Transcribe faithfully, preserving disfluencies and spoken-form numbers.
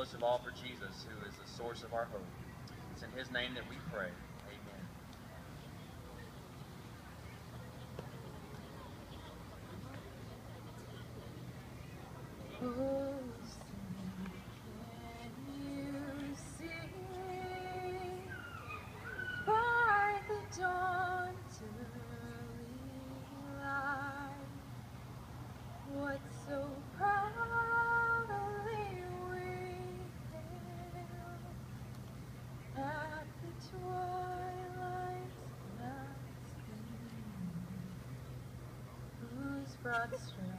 most of all for Jesus, who is the source of our hope. It's in his name that we pray. Amen. Oh, can you see by the dawn's early light what so proudly we hailed at the twilight's last gleam, whose broad stripes